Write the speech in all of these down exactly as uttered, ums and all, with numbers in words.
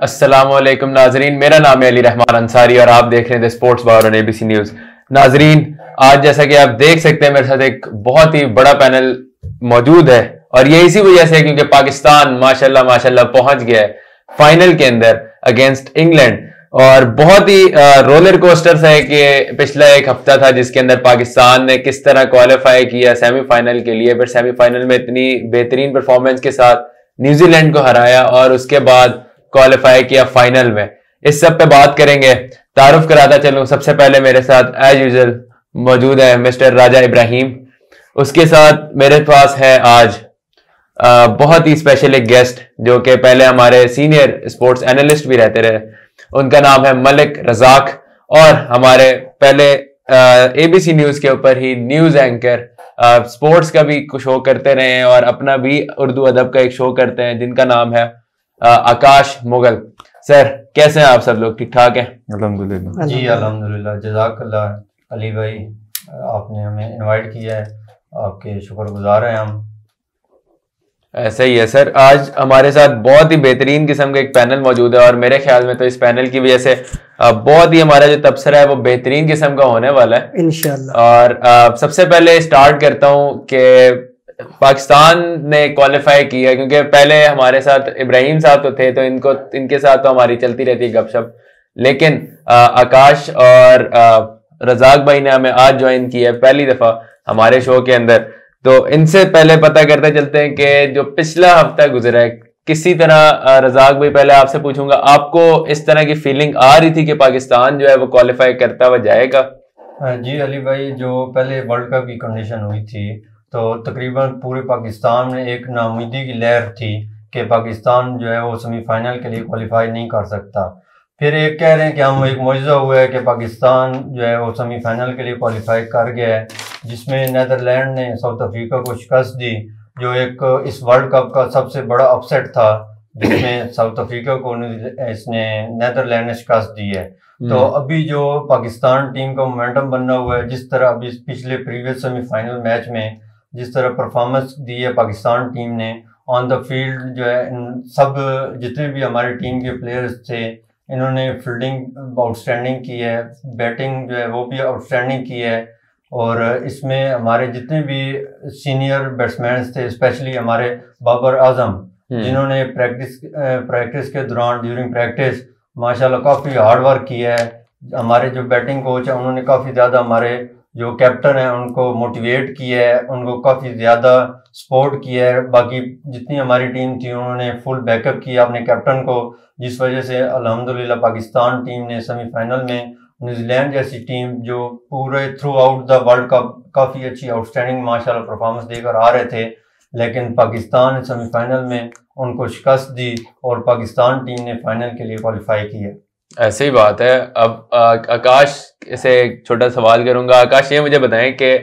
अस्सलामुअलैकुम नाजरीन, मेरा नाम है अली रहमान अंसारी और आप देख रहे हैं the sports bar on ABC news. नाजरीन, आज जैसा कि आप देख सकते हैं मेरे साथ एक बहुत ही बड़ा पैनल मौजूद है और ये इसी वजह से है क्योंकि पाकिस्तान माशाल्लाह माशाल्लाह पहुंच गया है फाइनल के अंदर अगेंस्ट इंग्लैंड। और बहुत ही रोलर कोस्टर है कि पिछला एक हफ्ता था जिसके अंदर पाकिस्तान ने किस तरह क्वालिफाई किया सेमीफाइनल के लिए, फिर सेमीफाइनल में इतनी बेहतरीन परफॉर्मेंस के साथ न्यूजीलैंड को हराया और उसके बाद क्वालिफाई किया फाइनल में। इस सब पे बात करेंगे। तारुफ कराता चलूं, सबसे पहले मेरे साथ एज यूजुअल मौजूद है मिस्टर राजा इब्राहिम। उसके साथ मेरे पास है आज आ, बहुत ही स्पेशल एक गेस्ट जो कि पहले हमारे सीनियर स्पोर्ट्स एनालिस्ट भी रहते रहे। उनका नाम है मलिक रजाक और हमारे पहले एबीसी न्यूज के ऊपर ही न्यूज एंकर स्पोर्ट्स का भी शो करते रहे हैं और अपना भी उर्दू अदब का एक शो करते हैं जिनका नाम है आकाश मुगल। सर कैसे हैं आप? सब लोग ठीक ठाक हैं? अल्हम्दुलिल्लाह जी, अल्हम्दुलिल्लाह। जज़ाकल्लाह अली भाई, आपने हमें इनवाइट किया है, आपके शुक्रगुजार हैं हम। ऐसा ही है सर। आज हमारे साथ बहुत ही बेहतरीन किस्म का एक पैनल मौजूद है और मेरे ख्याल में तो इस पैनल की वजह से बहुत ही हमारा जो तबसरा है वो बेहतरीन किस्म का होने वाला है इंशाल्लाह। और सबसे पहले स्टार्ट करता हूँ कि पाकिस्तान ने क्वालिफाई किया क्योंकि पहले हमारे साथ इब्राहिम साहब तो थे तो इनको इनके साथ तो हमारी चलती रहती है गपशप, लेकिन आ, आकाश और आ, रजाक भाई ने हमें आज ज्वाइन किया है पहली दफा हमारे शो के अंदर। तो इनसे पहले पता करते चलते हैं कि जो पिछला हफ्ता गुजरा है किसी तरह। रजाक भाई पहले आपसे पूछूंगा, आपको इस तरह की फीलिंग आ रही थी कि पाकिस्तान जो है वो क्वालिफाई करता हुआ जाएगा? जी अली भाई, जो पहले वर्ल्ड कप की कंडीशन हुई थी तो तकरीबन पूरे पाकिस्तान में एक नाउमीदी की लहर थी कि पाकिस्तान जो है वो सेमीफाइनल के लिए क्वालिफाई नहीं कर सकता। फिर एक कह रहे हैं कि हम एक मौजज़ा हुआ है कि पाकिस्तान जो है वो सेमीफाइनल के लिए क्वालिफाई कर गया है, जिसमें नीदरलैंड ने साउथ अफ्रीका को शिकस्त दी, जो एक इस वर्ल्ड कप का सबसे बड़ा अपसेट था, जिसमें साउथ अफ्रीका को इसने नीदरलैंड ने शिकस्त दी है। तो अभी जो पाकिस्तान टीम का मोमेंटम बनना हुआ है, जिस तरह अभी पिछले प्रीवियस सेमीफाइनल मैच में जिस तरह परफॉर्मेंस दी है पाकिस्तान टीम ने ऑन द फील्ड, जो है इन सब जितने भी हमारी टीम के प्लेयर्स थे इन्होंने फील्डिंग आउटस्टैंडिंग की है, बैटिंग जो है वो भी आउटस्टैंडिंग की है। और इसमें हमारे जितने भी सीनियर बैट्समैन थे, स्पेशली हमारे बाबर आजम, जिन्होंने प्रैक्टिस प्रैक्टिस के दौरान ड्यूरिंग प्रैक्टिस माशाल्लाह काफ़ी हार्ड वर्क किया है। हमारे जो बैटिंग कोच है उन्होंने काफ़ी ज़्यादा हमारे जो कैप्टन है उनको मोटिवेट किया है, उनको काफ़ी ज़्यादा सपोर्ट किया है। बाकी जितनी हमारी टीम थी उन्होंने फुल बैकअप किया अपने कैप्टन को, जिस वजह से अल्हम्दुलिल्लाह पाकिस्तान टीम ने सेमीफाइनल में न्यूजीलैंड जैसी टीम जो पूरे throughout the world cup काफ़ी अच्छी आउटस्टैंडिंग माशाल्लाह परफॉर्मेंस देकर आ रहे थे, लेकिन पाकिस्तान ने सेमीफाइनल में उनको शिकस्त दी और पाकिस्तान टीम ने फाइनल के लिए क्वालिफाई किया। ऐसे ही बात है। अब आकाश से एक छोटा सवाल करूंगा। आकाश, ये मुझे बताएं कि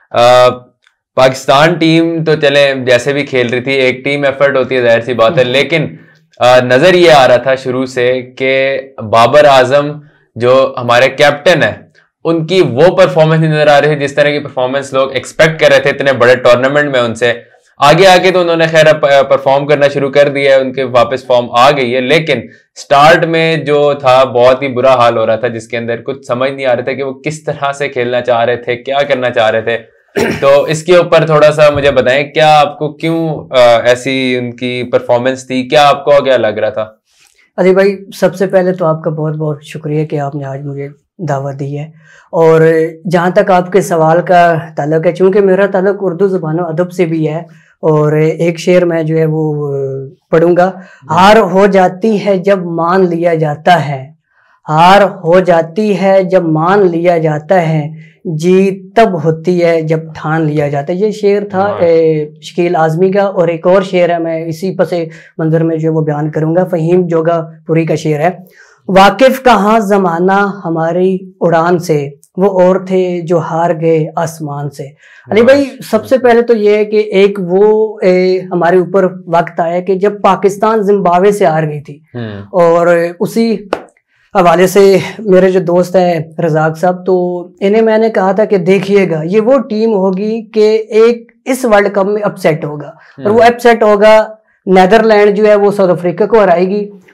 पाकिस्तान टीम तो चले जैसे भी खेल रही थी, एक टीम एफर्ट होती है जाहिर सी बात है, लेकिन आ, नजर ये आ रहा था शुरू से कि बाबर आजम जो हमारे कैप्टन है उनकी वो परफॉर्मेंस नजर आ रही थी जिस तरह की परफॉर्मेंस लोग एक्सपेक्ट कर रहे थे इतने बड़े टूर्नामेंट में उनसे। आगे आके तो उन्होंने खैर परफॉर्म करना शुरू कर दिया है, उनके वापस फॉर्म आ गई है, लेकिन स्टार्ट में जो था बहुत ही बुरा हाल हो रहा था जिसके अंदर कुछ समझ नहीं आ रहा था कि वो किस तरह से खेलना चाह रहे थे, क्या करना चाह रहे थे। तो इसके ऊपर थोड़ा सा मुझे बताएं, क्या आपको क्यों आ, ऐसी उनकी परफॉर्मेंस थी, क्या आपको क्या लग रहा था? अली भाई, सबसे पहले तो आपका बहुत बहुत शुक्रिया कि आपने आज मुझे दावत दी है। और जहाँ तक आपके सवाल का ताल्लुक है, चूँकि मेरा ताल्लुक उर्दू ज़ुबान अदब से भी है और एक शेर मैं जो है वो पढ़ूंगा। हार हो जाती है जब मान लिया जाता है, हार हो जाती है जब मान लिया जाता है, जीत तब होती है जब ठान लिया जाता है। ये शेर था शकील आज़मी का। और एक और शेर है, मैं इसी पसे मंजर में जो वो बयान करूंगा, फ़हीम जोगापुरी का शेर है। वाकिफ कहाँ ज़माना हमारी उड़ान से, वो और थे जो हार गए आसमान से। अली भाई, सबसे पहले तो ये है कि एक वो ए, हमारे ऊपर वक्त आया कि जब पाकिस्तान जिम्बाब्वे से हार गई थी, और उसी हवाले से मेरे जो दोस्त हैं रजाक साहब, तो इन्हें मैंने कहा था कि देखिएगा ये वो टीम होगी कि एक इस वर्ल्ड कप में अपसेट होगा, और वो अपसेट होगा नीदरलैंड जो है वो साउथ अफ्रीका को हराएगी,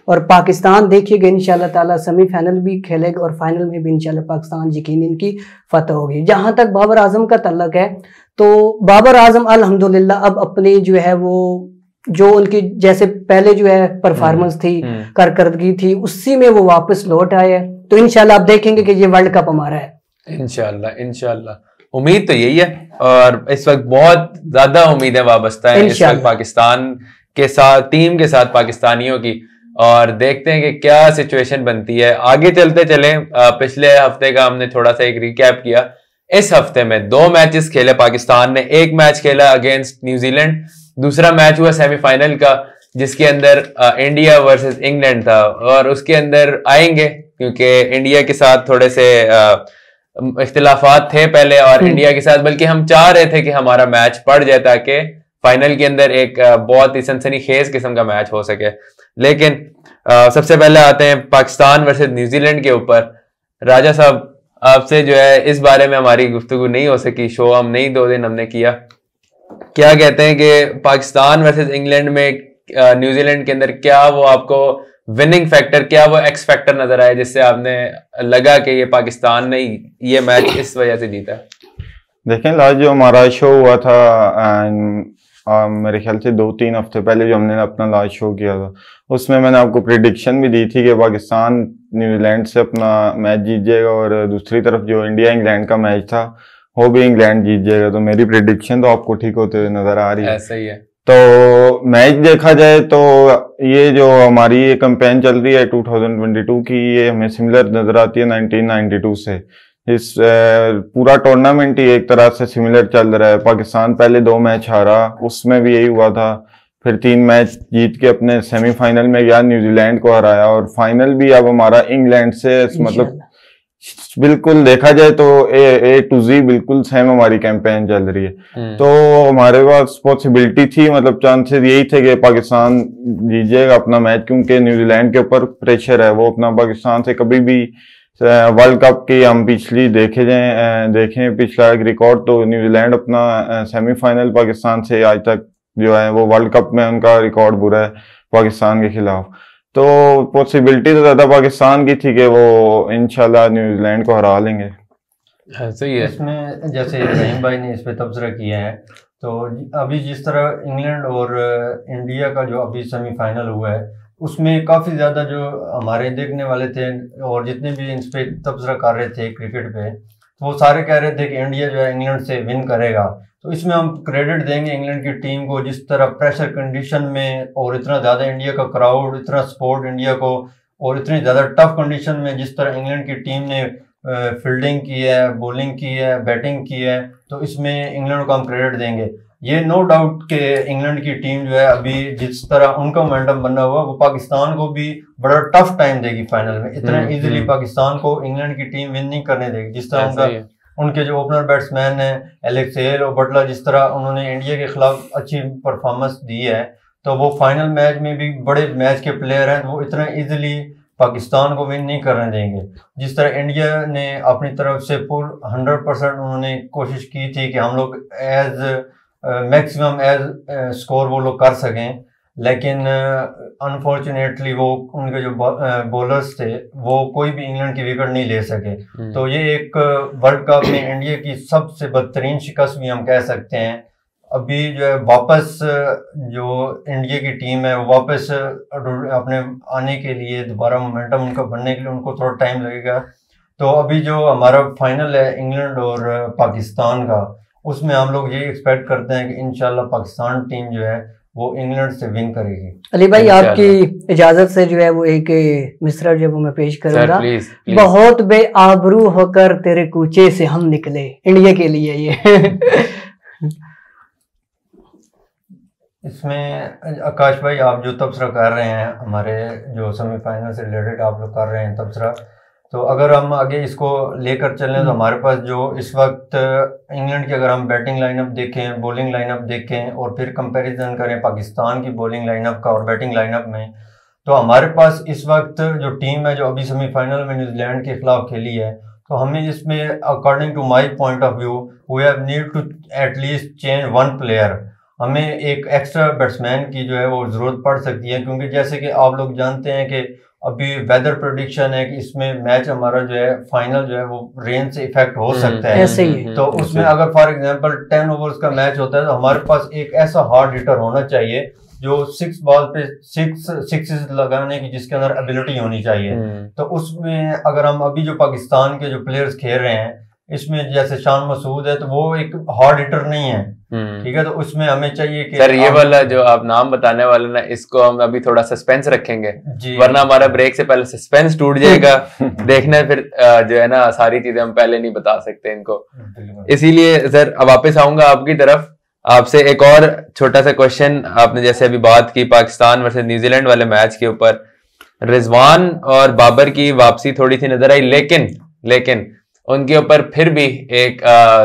और पाकिस्तान देखिएगा इंशाल्लाह ताला सेमीफाइनल भी खेलेगा और फाइनल में भी इंशाल्लाह पाकिस्तान यकीनन इनकी फतह होगी। जहाँ तक बाबर आजम का तल्लक है तो बाबर आजम अल्हम्दुलिल्लाह अब अपनी जो है वो जो उनकी जैसे पहले जो है परफॉर्मेंस थी, कारकर्दगी थी, उसी में वो वापस लौट आए हैं। तो इंशाल्लाह आप देखेंगे कि ये वर्ल्ड कप हमारा है। इंशाल्लाह इंशाल्लाह उम्मीद तो यही है और इस वक्त बहुत ज्यादा उम्मीदें वाबस्ता है इस वक्त पाकिस्तान के साथ, टीम के साथ पाकिस्तानियों की, और देखते हैं कि क्या सिचुएशन बनती है। आगे चलते चले, पिछले हफ्ते का हमने थोड़ा सा एक रिकैप किया। इस हफ्ते में दो मैचेस खेले पाकिस्तान ने। एक मैच खेला अगेंस्ट न्यूजीलैंड, दूसरा मैच हुआ सेमीफाइनल का जिसके अंदर इंडिया वर्सेस इंग्लैंड था, और उसके अंदर आएंगे क्योंकि इंडिया के साथ थोड़े से इख्तिलाफात थे पहले और इंडिया के साथ, बल्कि हम चाह रहे थे कि हमारा मैच पड़ जाए ताकि फाइनल के अंदर एक बहुत ही सनसनीखेज किस्म का मैच हो सके। लेकिन आ, सबसे पहले आते हैं पाकिस्तान वर्सेस न्यूजीलैंड के ऊपर। राजा साहब, आपसे जो है इस बारे में हमारी गुफ्तगू नहीं हो सकी, शो हम नहीं दो दिन हमने किया। क्या कहते हैं कि पाकिस्तान वर्सेस इंग्लैंड में न्यूजीलैंड के अंदर क्या वो आपको विनिंग फैक्टर, क्या वो एक्स फैक्टर नजर आया जिससे आपने लगा कि ये पाकिस्तान ने ये मैच इस वजह से जीता? देखें, लास्ट जो हमारा शो हुआ था आ, मेरे ख्याल से दो तीन हफ्ते पहले जो हमने अपना लास्ट शो किया था, उसमें मैंने आपको प्रिडिक्शन भी दी थी कि पाकिस्तान न्यूजीलैंड से अपना मैच जीत जाएगा और दूसरी तरफ जो इंडिया इंग्लैंड का मैच था वो भी इंग्लैंड जीत जाएगा। तो मेरी प्रिडिक्शन तो आपको ठीक होते हुए नजर आ रही है। ऐसा ही है। तो मैच देखा जाए तो ये जो हमारी ये कैंपेन चल रही है दो हज़ार बाईस की, ये हमें सिमिलर नजर आती है उन्नीस सौ बानवे से। इस पूरा टूर्नामेंट ही एक तरह से सिमिलर चल रहा है। पाकिस्तान पहले दो मैच हारा, उसमें भी यही हुआ था, फिर तीन मैच जीत के अपने सेमीफाइनल में गया, न्यूजीलैंड को हराया, और फाइनल भी अब हमारा इंग्लैंड से, मतलब बिल्कुल देखा जाए तो ए ए टू जी बिल्कुल सेम हमारी कैंपेन चल रही है। तो हमारे पास पॉसिबिलिटी थी, मतलब चांसेस यही थे कि पाकिस्तान जीत जाएगा अपना मैच, क्योंकि न्यूजीलैंड के ऊपर प्रेशर है। वो अपना पाकिस्तान से कभी भी वर्ल्ड कप की हम पिछली देखे जाए देखें पिछला एक रिकॉर्ड, तो न्यूजीलैंड अपना सेमीफाइनल पाकिस्तान से आज तक जो है वो वर्ल्ड कप में उनका रिकॉर्ड बुरा है पाकिस्तान के खिलाफ। तो पॉसिबिलिटी तो ज्यादा पाकिस्तान की थी कि वो इंशाल्लाह न्यूजीलैंड को हरा लेंगे। सही है। इसमें जैसे रहीम भाई ने इस पे तबसरा किया है, तो अभी जिस तरह इंग्लैंड और इंडिया का जो अभी सेमीफाइनल हुआ है उसमें काफ़ी ज़्यादा जो हमारे देखने वाले थे और जितने भी इन पे तबसरा कर रहे थे क्रिकेट पे, तो वो सारे कह रहे थे कि इंडिया जो है इंग्लैंड से विन करेगा। तो इसमें हम क्रेडिट देंगे इंग्लैंड की टीम को, जिस तरह प्रेशर कंडीशन में और इतना ज़्यादा इंडिया का क्राउड, इतना सपोर्ट इंडिया को, और इतनी ज़्यादा टफ कंडीशन में जिस तरह इंग्लैंड की टीम ने फील्डिंग की है, बॉलिंग की है, बैटिंग की है, तो इसमें इंग्लैंड को हम क्रेडिट देंगे। ये नो डाउट कि इंग्लैंड की टीम जो है अभी जिस तरह उनका मोमेंटम बना हुआ, वो पाकिस्तान को भी बड़ा टफ टाइम देगी फाइनल में। इतना इजीली पाकिस्तान को इंग्लैंड की टीम विन नहीं करने देगी। जिस तरह उनका उनके जो ओपनर बैट्समैन है एलेक्स हेल और बटलर, जिस तरह उन्होंने इंडिया के खिलाफ अच्छी परफॉर्मेंस दी है, तो वो फाइनल मैच में भी बड़े मैच के प्लेयर हैं, वो इतना इजीली पाकिस्तान को विन नहीं करने देंगे। जिस तरह इंडिया ने अपनी तरफ से फुल हंड्रेड परसेंट उन्होंने कोशिश की थी कि हम लोग एज मैक्सिमम एज स्कोर वो लोग कर सकें, लेकिन अनफॉर्चुनेटली uh, वो उनके जो बॉलर्स थे वो कोई भी इंग्लैंड की विकेट नहीं ले सके। तो ये एक वर्ल्ड कप में इंडिया की सबसे बदतरीन शिकस्त भी हम कह सकते हैं। अभी जो है वापस जो इंडिया की टीम है वो वापस अपने आने के लिए, दोबारा मोमेंटम उनका बनने के लिए उनको थोड़ा टाइम लगेगा। तो अभी जो हमारा फाइनल है इंग्लैंड और पाकिस्तान का, उसमें हम लोग ये एक्सपेक्ट करते हैं कि इंशाल्लाह पाकिस्तान टीम जो है वो इंग्लैंड से विन करेगी। अली भाई, आपकी इजाजत से जो है वो एक मिसरा जो है वो मैं पेश करूंगा। Please, please. बहुत बेआबरू होकर तेरे कूचे से हम निकले, इंडिया के लिए ये इसमें आकाश भाई आप जो तबसरा कर रहे हैं, हमारे जो सेमीफाइनल से रिलेटेड आप लोग कर रहे हैं तबसरा, तो अगर हम आगे इसको लेकर चलें तो हमारे पास जो इस वक्त इंग्लैंड की अगर हम बैटिंग लाइनअप देखें, बॉलिंग लाइनअप देखें और फिर कंपैरिजन करें पाकिस्तान की बॉलिंग लाइनअप का और बैटिंग लाइनअप में, तो हमारे पास इस वक्त जो टीम है जो अभी सेमीफाइनल में न्यूजीलैंड के खिलाफ खेली है, तो हमें इसमें according to my point of view we have need to at least change one player. हमें एक एक्स्ट्रा बैट्समैन की जो है वो जरूरत पड़ सकती है, क्योंकि जैसे कि आप लोग जानते हैं कि अभी वेदर प्रेडिक्शन है कि इसमें मैच हमारा जो है फाइनल जो है वो रेन से इफेक्ट हो सकता है। ऐसे ही तो उसमें अगर फॉर एग्जांपल टेन ओवर्स का मैच होता है तो हमारे पास एक ऐसा हार्ड हिटर होना चाहिए जो सिक्स बॉल पे सिक्स सिक्सेस लगाने की जिसके अंदर एबिलिटी होनी चाहिए। तो उसमें अगर हम अभी जो पाकिस्तान के जो प्लेयर्स खेल रहे हैं इसमें जैसे शान मसूद है तो वो एक हार्ड हिटर नहीं है, ठीक है। तो उसमें हमें चाहिए कि सर ये वाला जो आप नाम बताने वाले ना इसको हम अभी थोड़ा सस्पेंस रखेंगे, वरना हमारा ब्रेक से पहले सस्पेंस टूट जाएगा। देखना फिर जो है ना सारी चीजें हम पहले नहीं बता सकते इनको, इसीलिए सर अब वापस आऊंगा आपकी तरफ। आपसे एक और छोटा सा क्वेश्चन, आपने जैसे अभी बात की पाकिस्तान वर्सेस न्यूजीलैंड वाले मैच के ऊपर, रिजवान और बाबर की वापसी थोड़ी सी नजर आई, लेकिन लेकिन उनके ऊपर फिर भी एक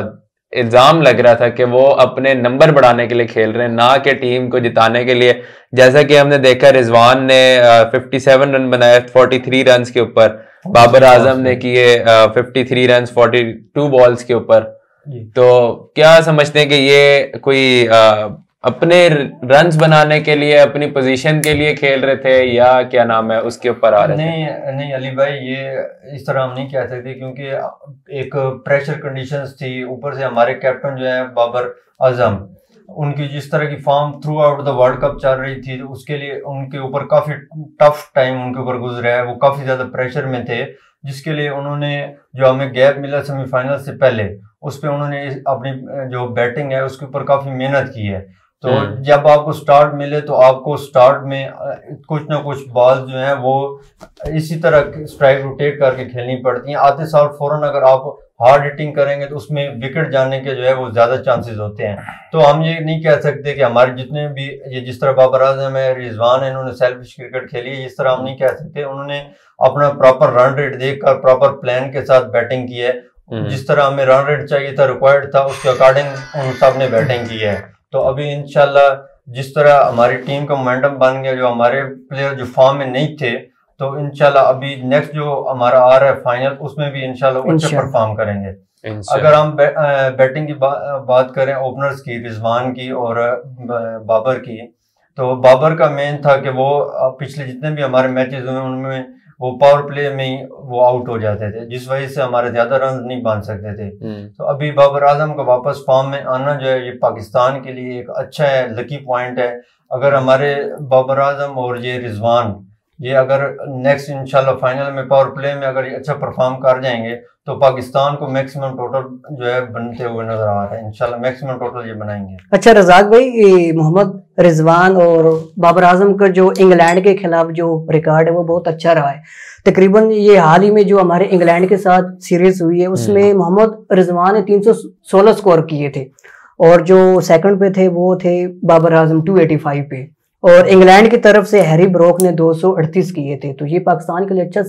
इल्जाम लग रहा था कि वो अपने नंबर बढ़ाने के लिए खेल रहे हैं, ना कि टीम को जिताने के लिए। जैसा कि हमने देखा रिजवान ने सत्तावन रन बनाए तैंतालीस रन के ऊपर, बाबर आजम ने किए तिरेपन रन बयालीस बॉल्स के ऊपर। तो क्या समझते हैं कि ये कोई आ, अपने रन्स बनाने के लिए अपनी पोजीशन के लिए खेल रहे थे या क्या नाम है उसके ऊपर आ रहे थे? नहीं नहीं अली भाई, ये इस तरह हम नहीं कह सकते, क्योंकि एक प्रेशर कंडीशंस थी, ऊपर से हमारे कैप्टन जो है बाबर आजम, उनकी जिस तरह की form throughout the world cup चल रही थी, तो उसके लिए उनके ऊपर काफी टफ टाइम उनके ऊपर गुजरा है, वो काफी ज्यादा प्रेशर में थे, जिसके लिए उन्होंने जो हमें गैप मिला सेमीफाइनल से पहले उस पर उन्होंने अपनी जो बैटिंग है उसके ऊपर काफी मेहनत की है। तो जब आपको स्टार्ट मिले तो आपको स्टार्ट में कुछ ना कुछ बॉल जो है वो इसी तरह स्ट्राइक रोटेट करके खेलनी पड़ती हैं। आते साल फौरन अगर आप हार्ड हिटिंग करेंगे तो उसमें विकेट जाने के जो है वो ज्यादा चांसेस होते हैं। तो हम ये नहीं कह सकते कि हमारे जितने भी ये जिस तरह बाबर आजम है, रिजवान है, इन्होंने सेल्फिश क्रिकेट खेली है, इस तरह हम नहीं कह सकते। उन्होंने अपना प्रॉपर रन रेट देखकर प्रॉपर प्लान के साथ बैटिंग की है, जिस तरह हमें रन रेट चाहिए था, रिक्वायर्ड था, उसके अकॉर्डिंग उन सब ने बैटिंग की है। तो अभी इंशाल्लाह जिस तरह हमारी टीम का मोमेंटम बन गया, जो हमारे प्लेयर जो फॉर्म में नहीं थे, तो इंशाल्लाह अभी नेक्स्ट जो हमारा आ रहा है फाइनल उसमें भी इंशाल्लाह अच्छे परफॉर्म करेंगे। अगर हम बै, बैटिंग की बा, बात करें ओपनर्स की, रिजवान की और बाबर की, तो बाबर का मेन था कि वो पिछले जितने भी हमारे मैचेस हुए उनमें वो पावर प्ले में ही वो आउट हो जाते थे, जिस वजह से हमारे ज्यादा रन नहीं बन सकते थे। तो अभी बाबर आजम का वापस फॉर्म में आना जो है ये पाकिस्तान के लिए एक अच्छा है, लकी पॉइंट है। अगर हमारे बाबर आजम और ये रिजवान ये अगर नेक्स्ट इंशाल्लाह फाइनल में पावर प्ले में अगर ये अच्छा परफॉर्म कर जाएंगे तो पाकिस्तान को मैक्सिमम टोटल जो है बनते हुए नजर आ रहा है। इंशाल्लाह मैक्सिमम टोटल ये बनाएंगे। अच्छा रज़ाक भाई, मोहम्मद रिजवान और बाबर आजम का जो इंग्लैंड के खिलाफ जो रिकॉर्ड है वो बहुत अच्छा रहा है। तकरीबन ये हाल ही में जो हमारे इंग्लैंड के साथ सीरीज हुई है उसमें मोहम्मद रिजवान ने तीन सौ सोलह स्कोर किए थे और जो सेकंड पे थे वो थे बाबर आजम दो सौ पचासी पे, और इंग्लैंड की तरफ से हैरी ब्रोक ने दो सौ अड़तीस किए थे। तो ये पाकिस्तान के लिए अच्छा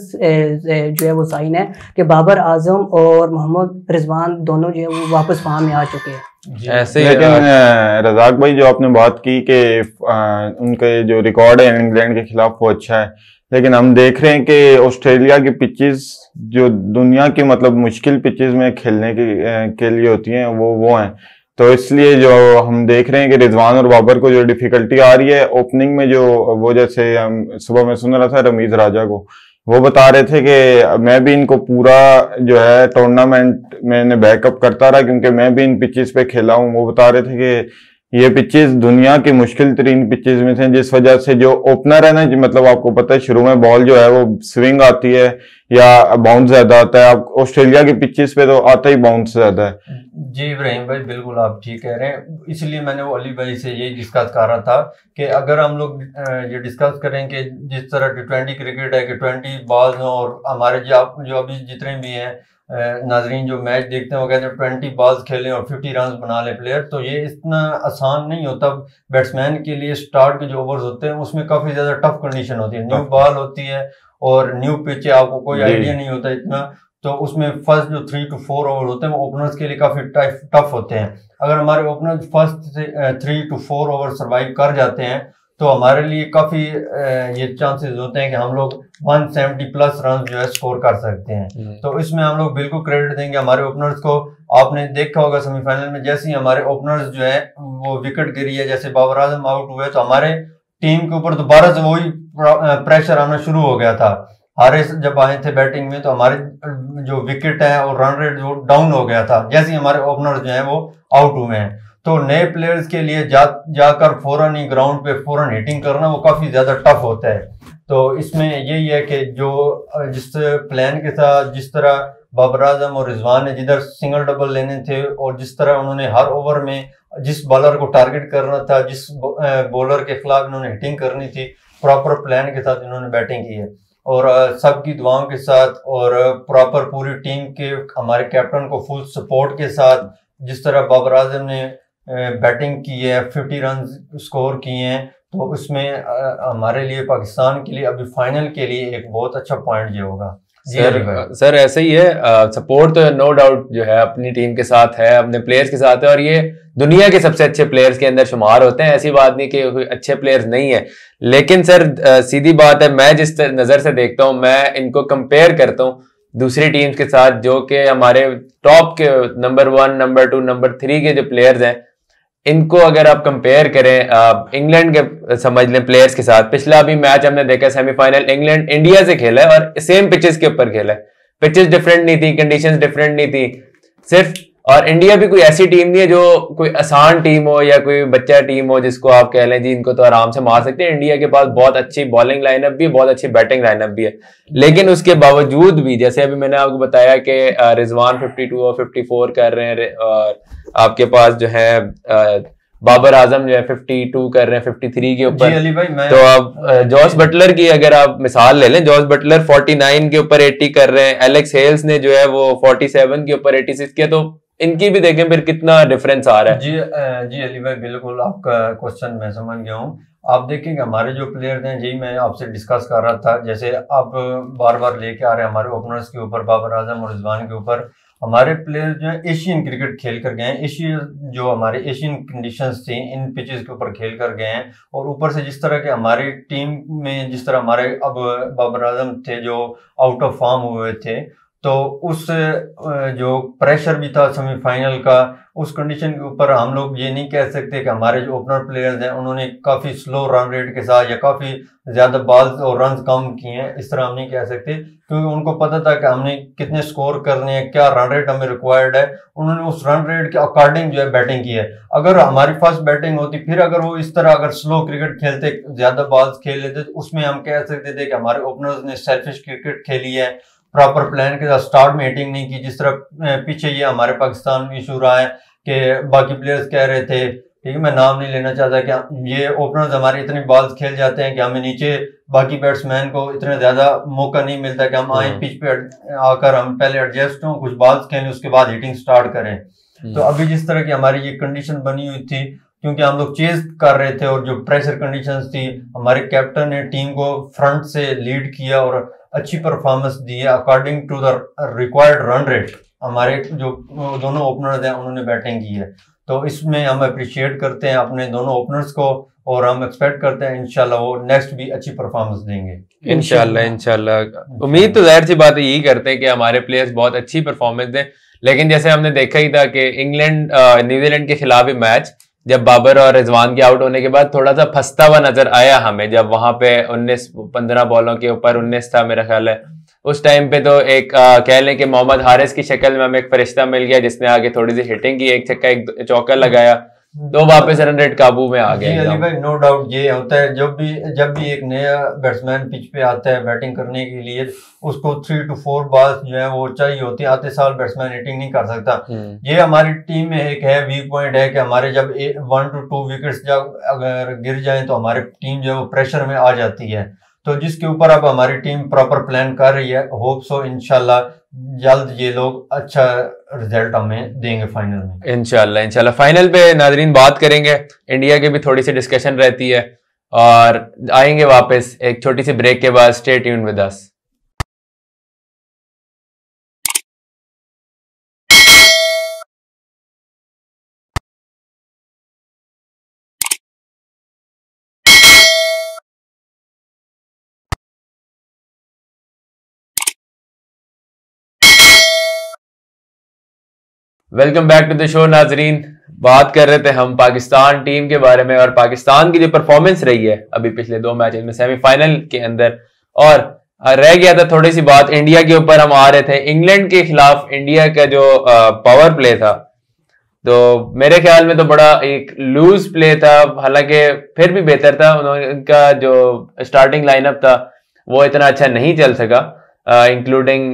जो है वो साइन है कि बाबर आजम और मोहम्मद रिजवान दोनों जो है वो वापस फॉर्म में आ चुके हैं। ऐसे लेकिन रज़ाक भाई जो आपने बात की कि उनके जो रिकॉर्ड है इंग्लैंड के खिलाफ वो अच्छा है, लेकिन हम देख रहे हैं कि ऑस्ट्रेलिया की पिचेस जो दुनिया की मतलब मुश्किल पिचेस में खेलने के, के लिए होती हैं वो वो हैं। तो इसलिए जो हम देख रहे हैं कि रिजवान और बाबर को जो डिफिकल्टी आ रही है ओपनिंग में, जो वो जैसे हम सुबह में सुन रहा था रमीज राजा को, वो बता रहे थे कि मैं भी इनको पूरा जो है टूर्नामेंट मैंने बैकअप करता रहा क्योंकि मैं भी इन पिचेस पे खेला हूँ। वो बता रहे थे कि ये पिचेस दुनिया की मुश्किल तरीन पिचेस में थे, जिस वजह से जो ओपनर है ना, मतलब आपको पता है शुरू में बॉल जो है वो स्विंग आती है या बाउंस ज्यादा आता है। अब ऑस्ट्रेलिया के पिचेस पे तो आता ही बाउंस ज्यादा है। जी इब्राहिम भाई बिल्कुल आप ठीक कह रहे हैं, इसलिए मैंने वो अली भाई से यही डिस्कस कर रहा था कि अगर हम लोग ये डिस्कस करें कि जिस तरह टी ट्वेंटी क्रिकेट है कि ट्वेंटी बॉल्स हों, और हमारे जो जो अभी जितने भी हैं नाजरीन जो मैच देखते हैं वो कहते हैं ट्वेंटी बॉल्स खेलें और फिफ्टी रन बना ले प्लेयर, तो ये इतना आसान नहीं होता बैट्समैन के लिए। स्टार्ट के जो ओवर्स होते हैं उसमें काफी ज्यादा टफ कंडीशन होती है, न्यू बॉल होती है और न्यू पिच है, आपको कोई आइडिया नहीं होता इतना। तो उसमें फर्स्ट जो थ्री टू फोर ओवर होते हैं वो ओपनर्स के लिए काफी टफ होते हैं। अगर हमारे ओपनर्स फर्स्ट से three two four over survive कर जाते हैं तो हमारे लिए काफ़ी ये चांसेस होते हैं कि हम लोग एक सौ सत्तर प्लस रन जो है स्कोर कर सकते हैं। तो इसमें हम लोग बिल्कुल क्रेडिट देंगे हमारे ओपनर्स को। आपने देखा होगा सेमीफाइनल में जैसे ही हमारे ओपनर्स जो है वो विकेट गिरी है, जैसे बाबर आजम आउट हुए, तो हमारे टीम के ऊपर दोबारा से वही प्रेशर आना शुरू हो गया था। हारिस जब आए थे बैटिंग में तो हमारे जो विकेट है और रन रेट जो डाउन हो गया था, जैसे ही हमारे ओपनर्स जो है वो आउट हुए हैं। तो नए प्लेयर्स के लिए जा जाकर फौरन ही ग्राउंड पे फौरन हिटिंग करना वो काफी ज्यादा टफ होता है। तो इसमें यही है कि जो जिस प्लान के साथ जिस तरह बाबर आजम और रिजवान ने जिधर सिंगल डबल लेने थे और जिस तरह उन्होंने हर ओवर में जिस बॉलर को टारगेट करना था, जिस बॉलर के खिलाफ इन्होंने हिटिंग करनी थी, प्रॉपर प्लान के साथ इन्होंने बैटिंग की है और सबकी दुआओं के साथ और प्रॉपर पूरी टीम के हमारे कैप्टन को फुल सपोर्ट के साथ जिस तरह बाबर आजम ने बैटिंग की है, फिफ्टी रन स्कोर किए हैं, तो उसमें हमारे लिए पाकिस्तान के लिए अभी फाइनल के लिए एक बहुत अच्छा पॉइंट ये होगा। सर सर ऐसे ही है, सपोर्ट तो नो डाउट जो है अपनी टीम के साथ है, अपने प्लेयर्स के साथ है और ये दुनिया के सबसे अच्छे प्लेयर्स के अंदर शुमार होते हैं। ऐसी बात नहीं कि अच्छे प्लेयर्स नहीं है, लेकिन सर सीधी बात है, मैं जिस नजर से देखता हूं मैं इनको कंपेयर करता हूं दूसरी टीम्स के साथ जो कि हमारे टॉप के number one number two number three के जो प्लेयर्स हैं, इनको अगर आप कंपेयर करें इंग्लैंड के समझ लें प्लेयर्स के साथ। पिछला अभी मैच हमने देखा सेमीफाइनल इंग्लैंड इंडिया से खेला है और सेम पिचेस के ऊपर खेला है, पिचेस डिफरेंट नहीं थी, कंडीशंस डिफरेंट नहीं थी सिर्फ। और इंडिया भी कोई ऐसी टीम नहीं है जो कोई आसान टीम हो या कोई बच्चा टीम हो जिसको आप कह लें जी इनको तो आराम से मार सकते हैं। इंडिया के पास बहुत अच्छी बॉलिंग लाइनअप भी है, बहुत अच्छी बैटिंग लाइनअप भी है, लेकिन उसके बावजूद भी जैसे अभी मैंने आपको बताया कि रिजवान फिफ्टी टू और फिफ्टी फोर कर रहे हैं और आपके पास जो है बाबर आजम जो है फिफ्टी टू कर रहे हैं फिफ्टी थ्री के ऊपर। तो अब जॉस बटलर की अगर आप मिसाल ले लें, जॉस बटलर फोर्टी नाइन के ऊपर एटी कर रहे हैं, एलेक्स हेल्स ने जो है वो फोर्टी सेवन के ऊपर एटी सिक्स किया, तो इनकी भी देखें फिर कितना डिफरेंस आ रहा है। जी जी अली भाई बिल्कुल आपका क्वेश्चन मैं समझ गया हूँ। आप देखेंगे हमारे जो प्लेयर्स हैं, जी मैं आपसे डिस्कस कर रहा था, जैसे आप बार बार लेके आ रहे हैं हमारे ओपनर्स के ऊपर बाबर आजम और रिजवान के ऊपर। हमारे प्लेयर्स जो है एशियन क्रिकेट खेल कर गए हैं, एशियन जो हमारे एशियन कंडीशंस थी इन पिचेस के ऊपर खेल कर गए हैं। और ऊपर से जिस तरह के हमारी टीम में जिस तरह हमारे अब बाबर आजम थे जो आउट ऑफ फॉर्म हुए थे, तो उस जो प्रेशर भी था सेमीफाइनल का, उस कंडीशन के ऊपर हम लोग ये नहीं कह सकते कि हमारे जो ओपनर प्लेयर्स हैं उन्होंने काफ़ी स्लो रन रेट के साथ या काफ़ी ज़्यादा बॉल्स और रन कम किए हैं, इस तरह हम नहीं कह सकते, क्योंकि उनको पता था कि हमने कितने स्कोर करने हैं, क्या रन रेट हमें रिक्वायर्ड है। उन्होंने उस रन रेट के अकॉर्डिंग जो है बैटिंग की है। अगर हमारी फर्स्ट बैटिंग होती फिर अगर वो इस तरह अगर स्लो क्रिकेट खेलते, ज़्यादा बॉल्स खेल लेते, तो उसमें हम कह सकते थे कि हमारे ओपनर्स ने सेल्फिश क्रिकेट खेली है, प्रॉपर प्लान के साथ स्टार्ट में हिटिंग नहीं की। जिस तरह पीछे ये हमारे पाकिस्तान में इशू रहा है कि बाकी प्लेयर्स कह रहे थे, ठीक है मैं नाम नहीं लेना चाहता, कि ये ओपनर्स हमारे इतनी बॉल्स खेल जाते हैं कि हमें नीचे बाकी बैट्समैन को इतना ज्यादा मौका नहीं मिलता कि हम आए पिच पे आकर हम पहले एडजस्ट हों, कुछ बॉल्स खेलें, उसके बाद हिटिंग स्टार्ट करें। तो अभी जिस तरह की हमारी ये कंडीशन बनी हुई थी, क्योंकि हम लोग चेज कर रहे थे और जो प्रेशर कंडीशंस थी, हमारे कैप्टन ने टीम को फ्रंट से लीड किया और अच्छी परफॉर्मेंस दी है according to the required run rate. हमारे जो दोनों ओपनर्स हैं उन्होंने बैटिंग की है, तो इसमें हम अप्रिशिएट करते हैं अपने दोनों ओपनर्स को और हम एक्सपेक्ट करते हैं इंशाल्लाह वो नेक्स्ट भी अच्छी परफॉर्मेंस देंगे। इंशाल्लाह इंशाल्लाह उम्मीद तो जाहिर सी बात है यही करते हैं कि हमारे प्लेयर्स बहुत अच्छी परफॉर्मेंस दें, लेकिन जैसे हमने देखा ही था कि इंग्लैंड न्यूजीलैंड के खिलाफ भी मैच जब बाबर और रिजवान के आउट होने के बाद थोड़ा सा फंसता हुआ नजर आया हमें, जब वहां पे उन्नीस पंद्रह बॉलों के ऊपर उन्नीस था मेरा ख्याल है, उस टाइम पे तो एक आ, कह लें कि मोहम्मद हारिस की शक्ल में हमें एक फरिश्ता मिल गया जिसने आगे थोड़ी सी हिटिंग की, एक छक्का एक चौका लगाया, तो वापस रन रेट काबू में आ गया। अली भाई नो डाउट ये होता है, जब भी जब भी एक नया बैट्समैन पिच पे आता है बैटिंग करने के लिए, उसको थ्री टू फोर बॉल्स जो है वो चाहिए होती है, आते साल बैट्समैन हिटिंग नहीं कर सकता। ये हमारी टीम में एक है वीक पॉइंट है कि हमारे जब वन टू टू विकेट्स जब अगर गिर जाए तो हमारी टीम जो है वो प्रेशर में आ जाती है, तो जिसके ऊपर अब हमारी टीम प्रॉपर प्लान कर रही है। होप सो इंशाल्लाह जल्द ये लोग अच्छा रिजल्ट हमें देंगे फाइनल में। इंशाल्लाह इंशाल्लाह फाइनल पे नाजरीन बात करेंगे, इंडिया की भी थोड़ी सी डिस्कशन रहती है और आएंगे वापस एक छोटी सी ब्रेक के बाद। Stay tuned with us. Welcome back to the show नाजरीन। बात कर रहे थे हम पाकिस्तान टीम के बारे में और पाकिस्तान की जो परफॉर्मेंस रही है अभी पिछले दो मैचेस में सेमीफाइनल के अंदर, और रह गया था थोड़ी सी बात इंडिया के ऊपर। हम आ रहे थे इंग्लैंड के खिलाफ इंडिया का जो पावर प्ले था, तो मेरे ख्याल में तो बड़ा एक लूज प्ले था, हालांकि फिर भी बेहतर था। उनका जो स्टार्टिंग लाइनअप था वो इतना अच्छा नहीं चल सका, इंक्लूडिंग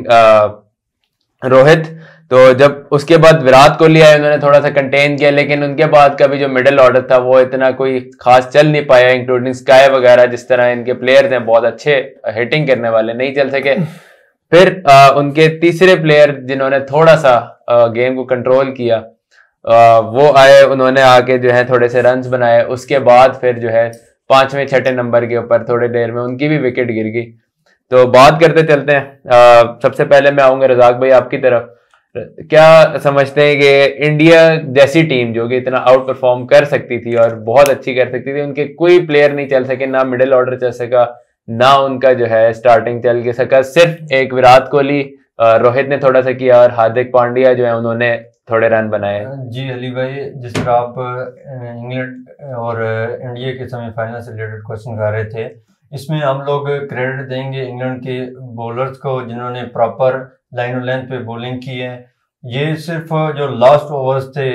रोहित। तो जब उसके बाद विराट कोहली आए, उन्होंने थोड़ा सा कंटेन किया, लेकिन उनके बाद का भी जो मिडिल ऑर्डर था वो इतना कोई खास चल नहीं पाया, इंक्लूडिंग स्काई वगैरह। जिस तरह इनके प्लेयर्स हैं बहुत अच्छे हिटिंग करने वाले, नहीं चल सके। फिर आ, उनके तीसरे प्लेयर जिन्होंने थोड़ा सा आ, गेम को कंट्रोल किया, आ, वो आए, उन्होंने आके जो है थोड़े से रन्स बनाए। उसके बाद फिर जो है पांचवें छठे नंबर के ऊपर थोड़ी देर में उनकी भी विकेट गिर गई। तो बात करते चलते हैं। आ, सबसे पहले मैं आऊंगा रजाक भाई आपकी तरफ। क्या समझते हैं कि इंडिया जैसी टीम जो कि इतना आउट परफॉर्म कर सकती थी और बहुत अच्छी कर सकती थी, उनके कोई प्लेयर नहीं चल सके, ना मिडिल ऑर्डर चल सका, ना उनका जो है स्टार्टिंग चल के सका। सिर्फ एक विराट कोहली, रोहित ने थोड़ा सा किया और हार्दिक पांड्या जो है उन्होंने थोड़े रन बनाए। जी अली भाई, जिस तरह आप इंग्लैंड और इंडिया के सेमीफाइनल से रिलेटेड क्वेश्चन कर रहे थे, इसमें हम लोग क्रेडिट देंगे इंग्लैंड के बॉलर्स को जिन्होंने प्रॉपर लाइन और लेंथ पे बॉलिंग की है। ये सिर्फ जो लास्ट ओवर्स थे,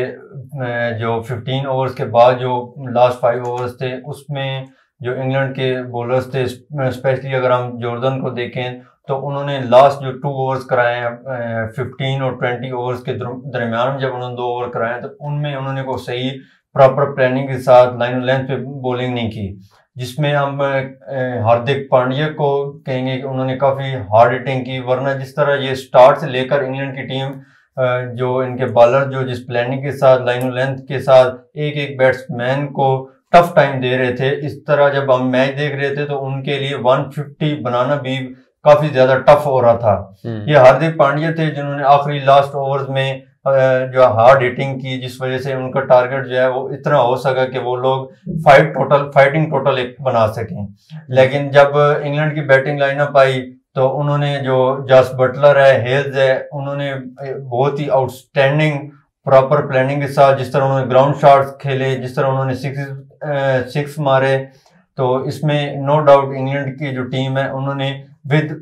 जो पंद्रह ओवर्स के बाद जो लास्ट फाइव ओवर्स थे, उसमें जो इंग्लैंड के बॉलर्स थे, स्पेशली अगर हम जॉर्डन को देखें तो उन्होंने लास्ट जो टू ओवर्स कराए हैं पंद्रह और बीस ओवर्स के दरमियान, जब उन्होंने दो ओवर कराए तो उनमें उन्होंने को सही प्रॉपर प्लानिंग के साथ लाइन और लेंथ पे बॉलिंग नहीं की, जिसमें हम हार्दिक पांड्या को कहेंगे कि उन्होंने काफ़ी हार्ड हिटिंग की। वरना जिस तरह ये स्टार्ट से लेकर इंग्लैंड की टीम, जो इनके बॉलर जो जिस प्लानिंग के साथ लाइन और लेंथ के साथ एक एक बैट्समैन को टफ टाइम दे रहे थे, इस तरह जब हम मैच देख रहे थे तो उनके लिए एक सौ पचास बनाना भी काफ़ी ज़्यादा टफ हो रहा था। ये हार्दिक पांड्या थे जिन्होंने आखिरी लास्ट ओवर्स में जो हार्ड हिटिंग की, जिस वजह से उनका टारगेट जो है वो इतना हो सका कि वो लोग फाइट टोटल फाइटिंग टोटल एक बना सकें। लेकिन जब इंग्लैंड की बैटिंग लाइनअप आई तो उन्होंने जो जॉस बटलर है, हेल्स है, उन्होंने बहुत ही आउटस्टैंडिंग प्रॉपर प्लानिंग के साथ, जिस तरह उन्होंने ग्राउंड शॉट्स खेले, जिस तरह उन्होंने सिक्स सिक्स मारे, तो इसमें नो डाउट इंग्लैंड की जो टीम है उन्होंने with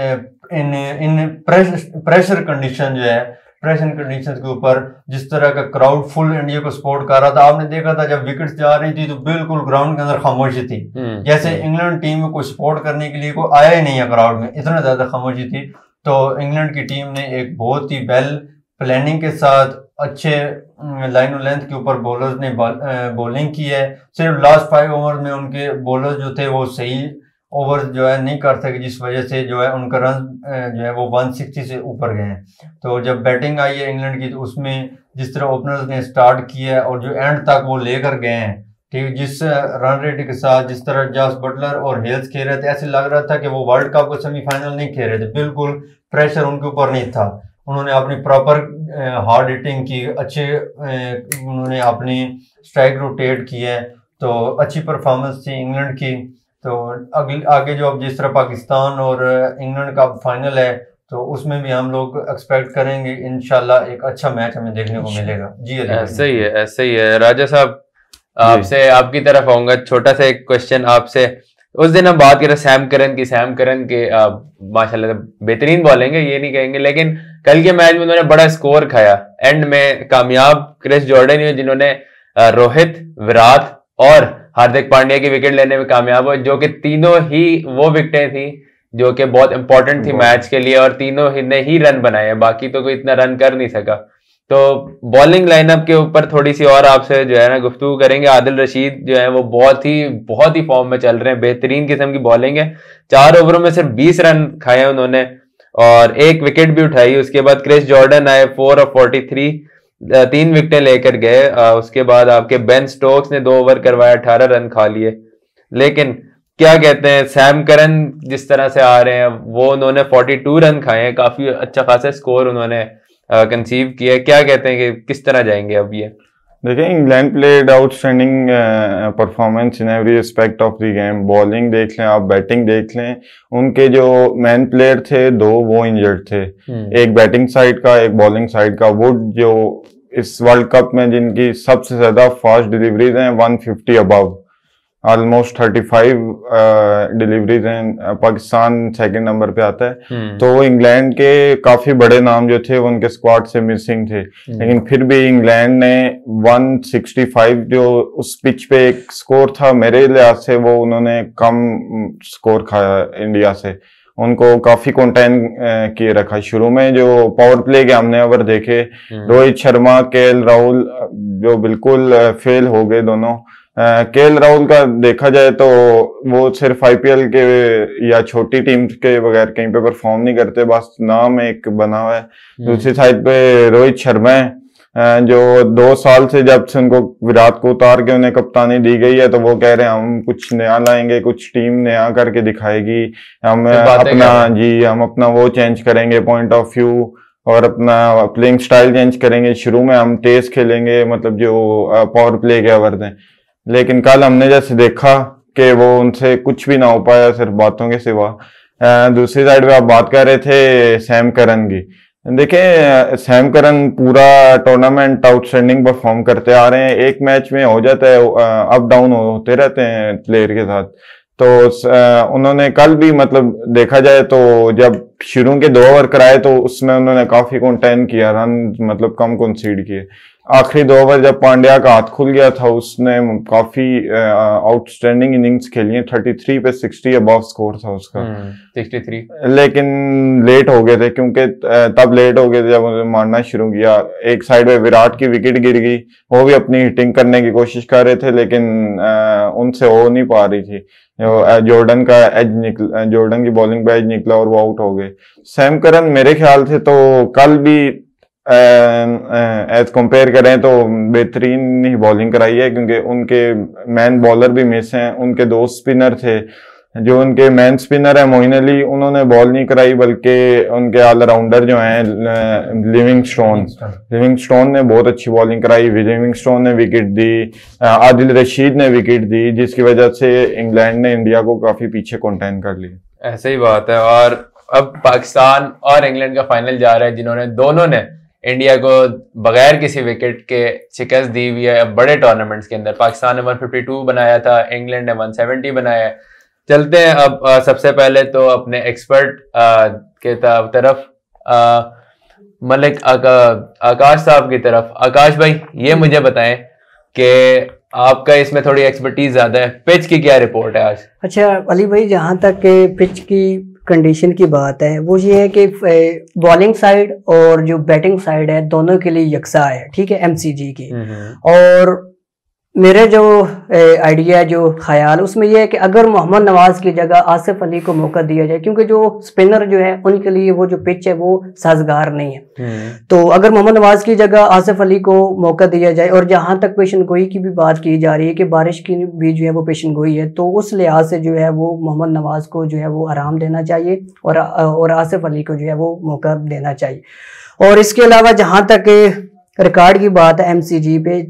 in in pressure condition जो है प्रेशर कंडीशंस के ऊपर जिस तरह का क्राउड फुल इंडिया को सपोर्ट कर रहा था, आपने देखा था जब विकेट्स जा रही थी तो बिल्कुल ग्राउंड के अंदर खामोशी थी, जैसे इंग्लैंड टीम में कोई सपोर्ट करने के लिए कोई आया ही नहीं है क्राउड में, इतना ज्यादा खामोशी थी। तो इंग्लैंड की टीम ने एक बहुत ही वेल प्लानिंग के साथ अच्छे लाइन और लेंथ के ऊपर बॉलर्स ने बॉलिंग की है। सिर्फ लास्ट फाइव ओवर में उनके बॉलर्स जो थे वो सही ओवर जो है नहीं कर सके, जिस वजह से जो है उनका रन जो है वो एक सौ साठ से ऊपर गए हैं। तो जब बैटिंग आई है इंग्लैंड की तो उसमें जिस तरह ओपनर्स ने स्टार्ट किया है और जो एंड तक वो लेकर गए हैं, ठीक है, जिस रन रेट के साथ जिस तरह जॉस बटलर और हेल्स खेल रहे थे, ऐसे लग रहा था कि वो वर्ल्ड कप को सेमीफाइनल नहीं खेल रहे थे, बिल्कुल प्रेशर उनके ऊपर नहीं था। उन्होंने अपनी प्रॉपर हार्ड हिटिंग की, अच्छे उन्होंने अपनी स्ट्राइक रोटेट की है, तो अच्छी परफॉर्मेंस थी इंग्लैंड की। तो अगले आगे जो अब जिस तरह पाकिस्तान और इंग्लैंड का फाइनल है तो उसमें भी हम लोग एक्सपेक्ट करेंगे इंशाल्लाह एक अच्छा मैच हमें देखने को मिलेगा। जी ऐसे ही है, ऐसे ही है। राजा साहब, आपसे आपकी तरफ आऊंगा, छोटा सा एक क्वेश्चन आपसे। उस दिन हम बात करें सैम करन की, सैम करन के माशाल्लाह बेहतरीन बॉलिंग है, ये नहीं कहेंगे, लेकिन कल के मैच में उन्होंने बड़ा स्कोर खाया, एंड में कामयाब क्रिस जॉर्डन ही जिन्होंने रोहित, विराट और हार्दिक पांड्या की विकेट लेने में कामयाब हुए, जो कि तीनों ही वो विकेटें थी जो कि बहुत इंपॉर्टेंट थी मैच के लिए, और तीनों ही ने ही रन बनाए, बाकी तो कोई इतना रन कर नहीं सका। तो बॉलिंग लाइनअप के ऊपर थोड़ी सी और आपसे जो है ना गुफ्तगू करेंगे। आदिल रशीद जो है वो बहुत ही बहुत ही फॉर्म में चल रहे हैं, बेहतरीन किस्म की बॉलिंग है। चार ओवरों में सिर्फ बीस रन खाए उन्होंने और एक विकेट भी उठाई। उसके बाद क्रिस जॉर्डन आए, फोर ऑफ फोर्टी थ्री, तीन विकेटें लेकर गए। उसके बाद आपके बेन स्टोक्स ने दो ओवर करवाया, अठारह रन खा लिए। लेकिन क्या कहते हैं, सैम करन जिस तरह से आ रहे हैं वो उन्होंने बयालीस रन खाए हैं, काफी अच्छा खासा स्कोर उन्होंने कंसीव किया है। क्या कहते हैं कि किस तरह जाएंगे अब ये? देखिए, England played outstanding performance in every aspect of the game. Bowling देख लें आप, बैटिंग देख लें, उनके जो मैन प्लेयर थे दो वो इंजर्ड थे, एक बैटिंग साइड का एक बॉलिंग साइड का। वुड जो इस वर्ल्ड कप में जिनकी सबसे ज्यादा फास्ट डिलीवरीज हैं one fifty above, almost thirty five deliveries हैं, पाकिस्तान सेकंड नंबर पे आता है। तो इंग्लैंड के काफी बड़े नाम जो थे वो उनके स्क्वाड से मिसिंग थे, लेकिन फिर भी इंग्लैंड ने वन सिक्सटी फाइव जो उस पिच पे एक स्कोर था, मेरे लिहाज से वो उन्होंने कम स्कोर खाया इंडिया से, उनको काफी कंटेन किए रखा। शुरू में जो पावर प्ले के हमने ओवर देखे, रोहित शर्मा, केएल राहुल जो बिल्कुल फेल हो गए दोनों। केएल राहुल का देखा जाए तो वो सिर्फ आईपीएल के या छोटी टीम के बगैर कहीं पे परफॉर्म नहीं करते, बस नाम एक बना हुआ है। दूसरी साइड पे रोहित शर्मा है जो दो साल से जब से उनको विराट को उतार के उन्हें कप्तानी दी गई है तो वो कह रहे हैं हम कुछ नया लाएंगे, कुछ टीम नया करके दिखाएगी, हम अपना जी हम अपना वो चेंज करेंगे पॉइंट ऑफ व्यू और अपना प्लेइंग स्टाइल चेंज करेंगे। शुरू में हम तेज खेलेंगे, मतलब जो पावर प्ले के ओवर दें, लेकिन कल हमने जैसे देखा कि वो उनसे कुछ भी ना हो पाया सिर्फ बातों के सिवा। दूसरी साइड पे आप बात कर रहे थे सैम करन की, देखिए सैम करन पूरा टूर्नामेंट आउटस्टैंडिंग परफॉर्म करते आ रहे हैं। एक मैच में हो जाता है, अप डाउन होते रहते हैं प्लेयर के साथ, तो उन्होंने कल भी मतलब देखा जाए तो जब शुरू के दो ओवर कराए तो उसमें उन्होंने काफी कंटेन किया, रन मतलब कम कंसीड किए। आखिरी दो ओवर जब पांड्या का हाथ खुल गया था उसने काफी आउटस्टैंडिंग इनिंग्स खेली है, थर्टी थ्री पे सिक्सटी अबव स्कोर था उसका, सिक्सटी थ्री, लेकिन लेट हो गए थे क्योंकि तब लेट हो गए थे जब उन्होंने मारना शुरू किया। एक साइड में विराट की विकेट गिर गई, वो भी अपनी हिटिंग करने की कोशिश कर रहे थे लेकिन उनसे हो नहीं पा रही थी। जॉर्डन का एज निकला, जॉर्डन की बॉलिंग पे एज निकला और वो आउट हो गए। सैम करन मेरे ख्याल से तो कल भी एज कंपेयर करें तो बेहतरीन ही बॉलिंग कराई है, क्योंकि उनके मैन बॉलर भी मिस हैं, उनके दो स्पिनर थे, जो उनके मैन स्पिनर है मोइन अली, उन्होंने बॉल नहीं कराई बल्कि उनके ऑलराउंडर जो हैं लिविंगस्टोन लिविंगस्टोन ने बहुत अच्छी बॉलिंग कराई। लिविंगस्टोन ने विकेट दी, आदिल रशीद ने विकेट दी, जिसकी वजह से इंग्लैंड ने इंडिया को काफी पीछे कंटेन कर लिया। ऐसे ही बात है। और अब पाकिस्तान और इंग्लैंड का फाइनल जा रहा है, जिन्होंने दोनों ने इंडिया को बगैर किसी विकेट के शिकस्त दी हुई है बड़े टूर्नामेंट्स के अंदर। पाकिस्तान ने वन फिफ्टी टू बनाया था, इंग्लैंड ने वन सेवेंटी बनाया है। चलते हैं अब आ, सबसे पहले तो अपने एक्सपर्ट आ, के तरफ, मलिक आका, आकाश साहब की तरफ। आकाश भाई, ये मुझे बताएं कि आपका इसमें थोड़ी एक्सपर्टीज ज्यादा है, पिच की क्या रिपोर्ट है आज? अच्छा अली भाई, जहाँ तक पिच की कंडीशन की बात है वो ये है कि बॉलिंग साइड और जो बैटिंग साइड है दोनों के लिए यकसा है, ठीक है, एमसीजी की। और मेरे जो आइडिया जो ख्याल उसमें यह है कि अगर मोहम्मद नवाज की जगह आसिफ अली को मौका दिया जाए, क्योंकि जो स्पिनर जो है उनके लिए वो जो पिच है वो साजगार नहीं है, तो अगर मोहम्मद नवाज की जगह आसिफ अली को मौका दिया जाए, और जहां तक पेशन गोई की भी बात की जा रही है कि बारिश की भी जो है वो पेशन गोई है, तो उस लिहाज से जो है वो मोहम्मद नवाज को जो है वो आराम देना चाहिए और और आसिफ अली को जो है वो मौका देना चाहिए। और इसके अलावा जहाँ तक रिकॉर्ड की बात है एमसीजी पे,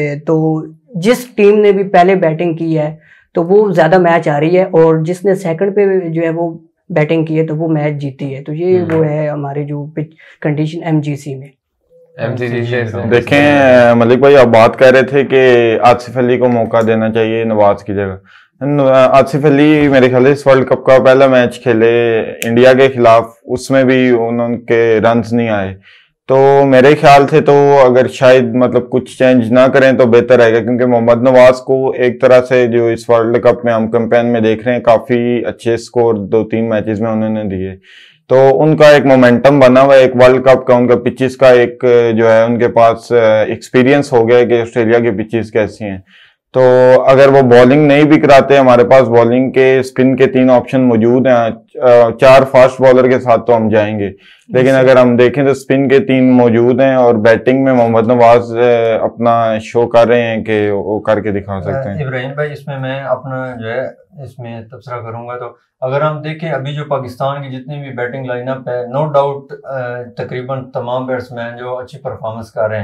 तो जिस टीम ने भी पहले बैटिंग की है तो वो ज्यादा मैच आ रही है, और जिसने सेकंड पे जो है वो बैटिंग की है तो वो मैच जीती है। तो ये वो है हमारे जो पिच कंडीशन एमजीसी में। एमजीसी से देखें मलिक भाई, आप बात कर रहे थे कि आसिफ अली को मौका देना चाहिए नवाज की जगह। आसिफ अली मेरे ख्याल से इस वर्ल्ड कप का पहला मैच खेले इंडिया के खिलाफ, उसमें भी उनके रन्स नहीं आए, तो मेरे ख्याल से तो अगर शायद मतलब कुछ चेंज ना करें तो बेहतर रहेगा, क्योंकि मोहम्मद नवाज को एक तरह से जो इस वर्ल्ड कप में हम कैंपेन में देख रहे हैं काफी अच्छे स्कोर दो तीन मैचेस में उन्होंने दिए, तो उनका एक मोमेंटम बना हुआ है एक वर्ल्ड कप का, उनका पिचेस का एक जो है उनके पास एक्सपीरियंस हो गया है कि ऑस्ट्रेलिया की पिचेस कैसी हैं। तो अगर वो बॉलिंग नहीं भी कराते, हमारे पास बॉलिंग के स्पिन के तीन ऑप्शन मौजूद हैं, चार फास्ट बॉलर के साथ तो हम जाएंगे, लेकिन अगर हम देखें तो स्पिन के तीन मौजूद हैं, और बैटिंग में मोहम्मद नवाज अपना शो कर रहे हैं कि वो करके दिखा सकते हैं। इब्राहिम भाई, इसमें मैं अपना जो है इसमें तबसरा करूंगा, तो अगर हम देखें अभी जो पाकिस्तान की जितनी भी बैटिंग लाइनअप है, नो डाउट तकरीबन तमाम बैट्समैन जो अच्छी परफॉर्मेंस कर रहे हैं,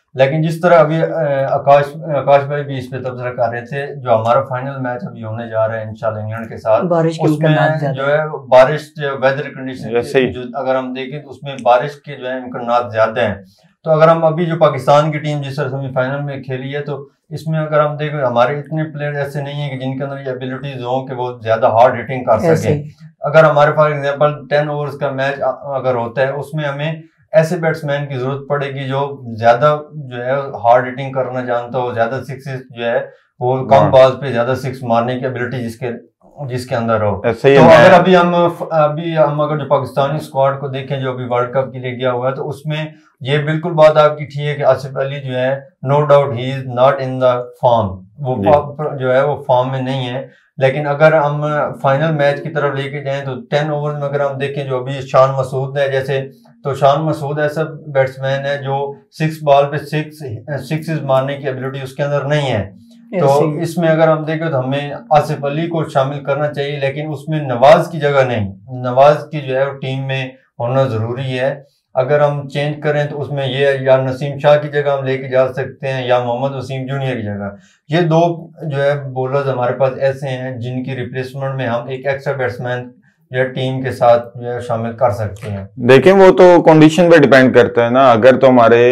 लेकिन जिस तरह अभी आकाश आकाश भाई भी इस पे तबसरा कर रहे थे, जो हमारा फाइनल मैच अभी होने जा रहा है इंशाल्लाह इंग्लैंड के साथ, बारिश उसमें जो है बारिश वेदर कंडीशन जो अगर हम देखें तो उसमें बारिश के जो है इम्कान ज्यादा हैं। तो अगर हम अभी जो पाकिस्तान की टीम जिस तरह सेमीफाइनल में खेली है, तो इसमें अगर हम देखें हमारे इतने प्लेयर ऐसे नहीं है कि जिनके अंदर ये एबिलिटीज हो कि वो ज्यादा हार्ड हिटिंग कर सके। अगर हमारे फॉर एग्जांपल टेन ओवर्स का मैच अगर होता है, उसमें हमें ऐसे बैट्समैन की जरूरत पड़ेगी जो ज्यादा जो है हार्ड हिटिंग करना जानता हो, ज्यादा सिक्सेस जो है वो कम बॉल पे ज्यादा सिक्स मारने की एबिलिटी जिसके जिसके अंदर हो। तो अगर अभी हम अभी हम अगर जो पाकिस्तानी स्क्वाड को देखें जो अभी वर्ल्ड कप के लिए गया हुआ है, तो उसमें ये बिल्कुल बात आपकी ठीक है कि आसिफ अली जो है no doubt he is not in the form, वो जो है वो फॉर्म में नहीं है। लेकिन अगर हम फाइनल मैच की तरफ लेके जाएं तो टेन ओवर में अगर हम देखें जो अभी शान मसूद है जैसे, तो शान मसूद ऐसा बैट्समैन है जो सिक्स बॉल पे सिक्स सिक्सेस मारने की एबिलिटी उसके अंदर नहीं है। तो इसमें अगर हम देखें तो हमें आसिफ अली को शामिल करना चाहिए, लेकिन उसमें नवाज की जगह नहीं। नवाज की जो है वो टीम में होना जरूरी है। अगर हम चेंज करें तो उसमें ये या नसीम शाह की जगह हम लेके जा सकते हैं या मोहम्मद वसीम जूनियर की जगह। ये दो जो है बॉलर्स हमारे पास ऐसे हैं जिनकी रिप्लेसमेंट में हम एक एक्स्ट्रा बैट्समैन या टीम के साथ जो है शामिल कर सकते हैं। देखें वो तो कंडीशन पे डिपेंड करता है ना। अगर तो हमारे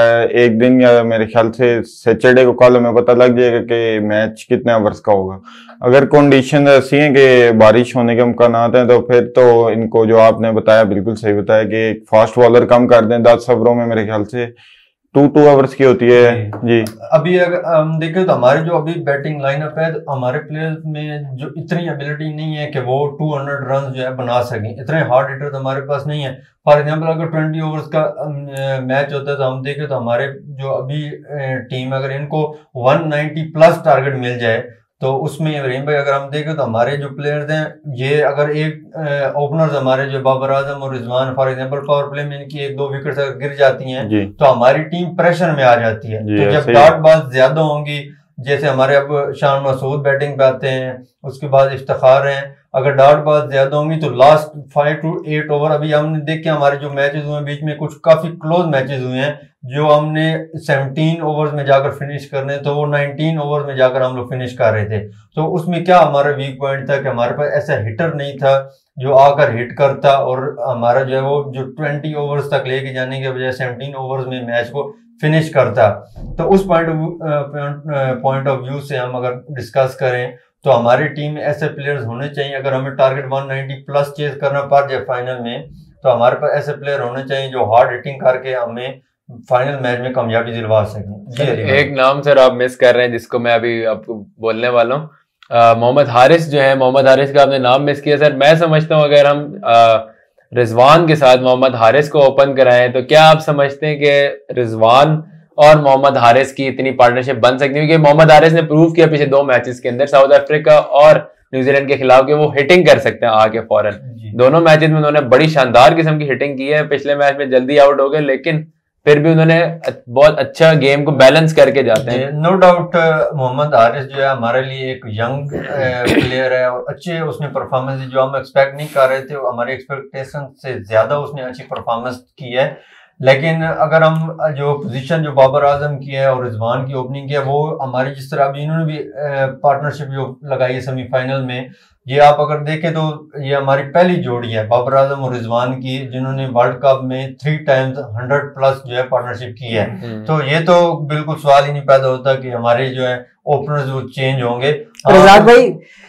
एक दिन या मेरे ख्याल से सैटरडे को कल हमें पता लग जाएगा कि मैच कितने ओवर्स का होगा। अगर कंडीशन ऐसी है कि बारिश होने के इम्कान हैं तो फिर तो इनको जो आपने बताया बिल्कुल सही बताया कि एक फास्ट बॉलर कम कर दें। दस ओवरों में मेरे ख्याल से टू टू आवर्स की होती है जी। अभी अगर हम देखें तो हमारे जो अभी बैटिंग लाइनअप है, तो हमारे प्लेयर्स में जो इतनी एबिलिटी नहीं है कि वो टू हंड्रेड रन जो है बना सकें। इतने हार्ड हिटर तो हमारे पास नहीं है। फॉर एग्जांपल अगर ट्वेंटी ओवर्स का मैच होता है तो हम देखें तो हमारे जो अभी टीम अगर इनको वन नाइंटी प्लस टारगेट मिल जाए तो उसमें रहीम भाई अगर हम देखें तो हमारे जो प्लेयर्स हैं ये अगर एक ओपनर्स हमारे जो बाबर आजम और Rizwan for example power play में इनकी एक दो विकेट अगर गिर जाती हैं तो हमारी टीम प्रेशर में आ जाती है। तो जब डॉट बॉल ज्यादा होंगी, जैसे हमारे अब शान मसूद बैटिंग पे आते हैं, उसके बाद इफ्तिखार हैं, अगर डॉट बॉल ज्यादा होंगी तो last five to eight over अभी हमने देखे हमारे जो मैचेस हुए बीच में कुछ काफी क्लोज मैचेस हुए हैं जो हमने सेवनटीन ओवर्स में जाकर फिनिश करने तो वो नाइनटीन ओवर में जाकर हम लोग फिनिश कर रहे थे। तो उसमें क्या हमारा वीक पॉइंट था कि हमारे पास ऐसा हिटर नहीं था जो आकर हिट करता और हमारा जो है वो जो ट्वेंटी ओवर्स तक लेके जाने के बजाय सेवनटीन ओवर्स में मैच को फिनिश करता। तो उस पॉइंट पॉइंट ऑफ व्यू से हम अगर डिस्कस करें तो हमारी टीम में ऐसे प्लेयर्स होने चाहिए। अगर हमें target one ninety plus chase करना पड़ जाए फाइनल में तो हमारे पास ऐसे प्लेयर होने चाहिए जो हार्ड हिटिंग करके हमें फाइनल मैच में कामयाबी दिलवा सकें। एक नाम सर आप मिस कर रहे हैं जिसको मैं अभी आपको बोलने वाला हूँ, मोहम्मद हारिस जो है। मोहम्मद हारिस का आपने नाम मिस किया सर। मैं समझता हूँ अगर हम रिजवान के साथ मोहम्मद हारिस को ओपन कराएं तो क्या आप समझते हैं कि रिजवान और मोहम्मद हारिस की इतनी पार्टनरशिप बन सकती है? क्योंकि मोहम्मद हारिस ने प्रूव किया पिछले दो मैचेस के अंदर साउथ अफ्रीका और न्यूजीलैंड के खिलाफ कि वो हिटिंग कर सकते हैं आके फौरन। दोनों मैचेस में उन्होंने बड़ी शानदार किस्म की हिटिंग की है। पिछले मैच में जल्दी आउट हो गए लेकिन फिर भी उन्होंने बहुत अच्छा गेम को बैलेंस करके जाते हैं। नो डाउट मोहम्मद हारिस जो है हमारे लिए एक यंग प्लेयर है और अच्छे उसने परफॉर्मेंस जो हम एक्सपेक्ट नहीं कर रहे थे, हमारे एक्सपेक्टेशन से ज्यादा उसने अच्छी परफॉर्मेंस की है। लेकिन अगर हम जो पोजीशन जो बाबर आजम की है और रिजवान की ओपनिंग की है वो हमारी जिस तरह अभी इन्होंने भी पार्टनरशिप जो लगाई है सेमीफाइनल में, ये आप अगर देखें तो ये हमारी पहली जोड़ी है बाबर आजम और रिजवान की जिन्होंने वर्ल्ड कप में थ्री टाइम्स हंड्रेड प्लस जो है पार्टनरशिप की है। तो ये तो बिल्कुल सवाल ही नहीं पैदा होता कि हमारे जो है ओपनर्स वो चेंज होंगे। रज़ाक भाई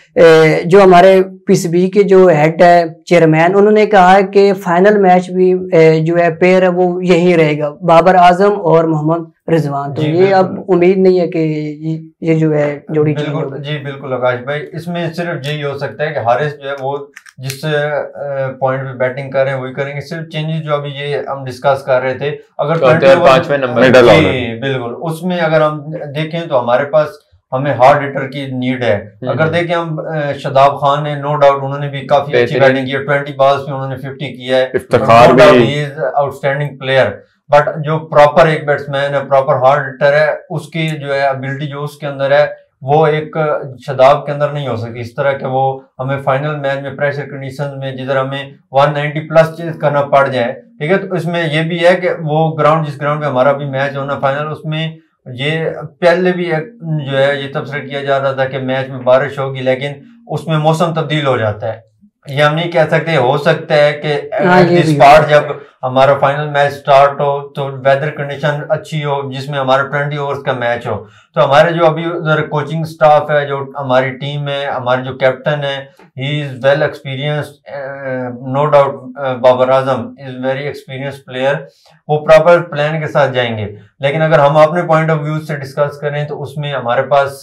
जो हमारे पीसीबी के जो हेड है चेयरमैन, उन्होंने कहा है कि फाइनल मैच भी जो है पेयर है वो यही रहेगा बाबर आजम और मोहम्मद रिजवान। तो ये अब उम्मीद नहीं है कि ये जो है जोड़ी बिल्कुल जी बिल्कुल आकाश भाई, इसमें सिर्फ यही हो सकता है कि हारिस जो है वो जिस पॉइंट पे बैटिंग कर रहे हैं वही करेंगे। सिर्फ चेंजेस जो अभी ये हम डिस्कस कर रहे थे अगर पांचवें नंबर बिल्कुल उसमें अगर हम देखें तो हमारे पास हमें हार्ड हिटर की नीड है। अगर देखें हम शादाब खान ने नो डाउट उन्होंने भी काफी अच्छी बैटिंग की है, ट्वेंटी बॉल्स में उन्होंने फिफ्टी किया है, इफ्तिखार भी आउटस्टैंडिंग प्लेयर। बट जो प्रॉपर एक बैट्समैन है प्रॉपर हार्ड हिटर है उसकी जो है एबिलिटी जो उसके अंदर है वो एक शदाब के अंदर नहीं हो सकती। इस तरह के वो हमें फाइनल मैच में प्रेशर कंडीशन में जिधर हमें एक सौ नब्बे प्लस चेज करना पड़ जाए, ठीक है, तो इसमें ये भी है कि वो ग्राउंड जिस ग्राउंड पे हमारा भी मैच होना फाइनल, उसमें ये पहले भी एक जो है ये तबसरा किया जा रहा था कि मैच में बारिश होगी, लेकिन उसमें मौसम तब्दील हो जाता है। ये हम नहीं कह सकते, हो सकता है कि एट द स्टार्ट जब हमारा फाइनल मैच स्टार्ट हो तो वेदर कंडीशन अच्छी हो जिसमें हमारा ट्वेंटी ओवर्स का मैच हो, तो हमारे जो अभी उधर कोचिंग स्टाफ है, जो हमारी टीम है, हमारे जो कैप्टन है, he is well experienced, no doubt Babar Azam is very experience player, वो प्रॉपर प्लान के साथ जाएंगे। लेकिन अगर हम अपने पॉइंट ऑफ व्यू से डिस्कस करें तो उसमें हमारे पास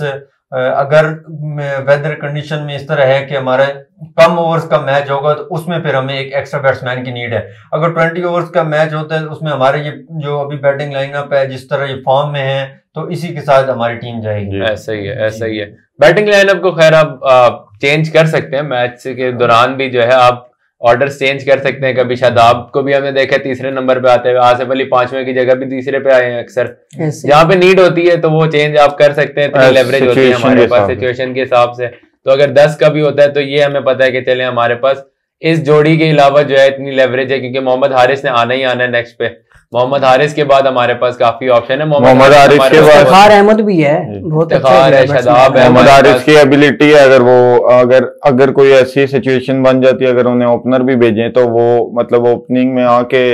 अगर वेदर कंडीशन में इस तरह है कि हमारा कम ओवर्स का मैच होगा तो उसमें फिर हमें एक एक्स्ट्रा बैट्समैन की नीड है। अगर ट्वेंटी ओवर्स का मैच होता है तो उसमें हमारे ये जो अभी बैटिंग लाइनअप है जिस तरह ये फॉर्म में है तो इसी के साथ हमारी टीम जाएगी। ऐसा ही है, ऐसा ही है। बैटिंग लाइनअप को खैर आप चेंज कर सकते हैं, मैच के दौरान भी जो है आप ऑर्डर चेंज कर सकते हैं। कभी शादाब को भी हमने देखा तीसरे नंबर पे आते हुए, आसिफ अली पांचवें की जगह भी तीसरे पे आए हैं अक्सर। जहाँ पे नीड होती है तो वो चेंज आप कर सकते हैं, इतनी लेवरेज होती है हमारे पास सिचुएशन के हिसाब से। तो अगर दस का भी होता है तो ये हमें पता है कि चले हमारे पास इस जोड़ी के अलावा जो है इतनी लेवरेज है, क्योंकि मोहम्मद हारिस ने आना ही आना है नेक्स्ट पे। मोहम्मद हारिस के बाद हमारे पास काफी ऑप्शन है। मोहम्मद हारिस के बाद इफ्तिखार अहमद भी है, बहुत अच्छा है, शादाब है। मोहम्मद हारिस की एबिलिटी है, अगर वो अगर अगर कोई ऐसी सिचुएशन बन जाती है, अगर उन्हें ओपनर भी भेजें तो वो मतलब ओपनिंग में आके